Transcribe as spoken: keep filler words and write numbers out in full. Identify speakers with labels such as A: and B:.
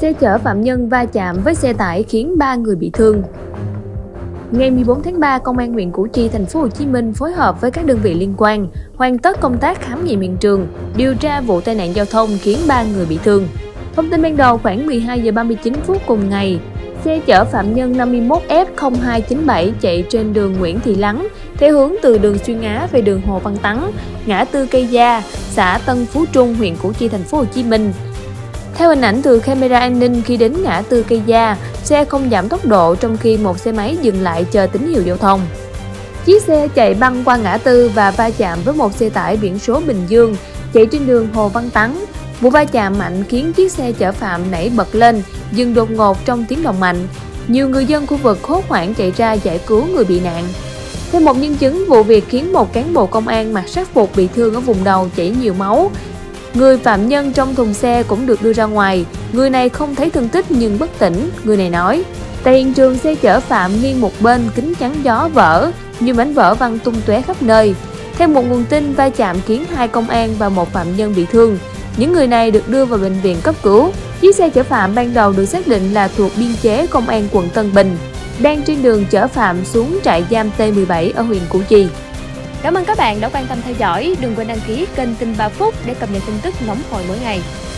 A: Xe chở phạm nhân va chạm với xe tải khiến ba người bị thương. Ngày mười bốn tháng ba, Công an huyện Củ Chi, thành phố Hồ Chí Minh phối hợp với các đơn vị liên quan hoàn tất công tác khám nghiệm hiện trường, điều tra vụ tai nạn giao thông khiến ba người bị thương. Thông tin ban đầu, khoảng mười hai giờ ba mươi chín phút cùng ngày, xe chở phạm nhân năm mươi mốt F không hai chín bảy chạy trên đường Nguyễn Thị Lắng theo hướng từ đường Xuyên Á về đường Hồ Văn Tắn, ngã tư Cây Gia, xã Tân Phú Trung, huyện Củ Chi, thành phố Hồ Chí Minh. Theo hình ảnh từ camera an ninh, khi đến ngã tư Cây Gia, xe không giảm tốc độ trong khi một xe máy dừng lại chờ tín hiệu giao thông. Chiếc xe chạy băng qua ngã tư và va chạm với một xe tải biển số Bình Dương chạy trên đường Hồ Văn Tắn. Vụ va chạm mạnh khiến chiếc xe chở phạm nảy bật lên, dừng đột ngột trong tiếng động mạnh. Nhiều người dân khu vực hốt hoảng chạy ra giải cứu người bị nạn. Theo một nhân chứng, vụ việc khiến một cán bộ công an mặc sắc phục bị thương ở vùng đầu, chảy nhiều máu. Người phạm nhân trong thùng xe cũng được đưa ra ngoài. Người này không thấy thương tích nhưng bất tỉnh. Người này nói, tại hiện trường xe chở phạm nghiêng một bên, kính chắn gió vỡ, nhiều mảnh vỡ văng tung tóe khắp nơi. Theo một nguồn tin, va chạm khiến hai công an và một phạm nhân bị thương. Những người này được đưa vào bệnh viện cấp cứu. Chiếc xe chở phạm ban đầu được xác định là thuộc biên chế công an quận Tân Bình, đang trên đường chở phạm xuống trại giam T mười bảy ở huyện Củ Chi. Cảm ơn các bạn đã quan tâm theo dõi. Đừng quên đăng ký kênh Tin ba Phút để cập nhật tin tức nóng hổi mỗi ngày.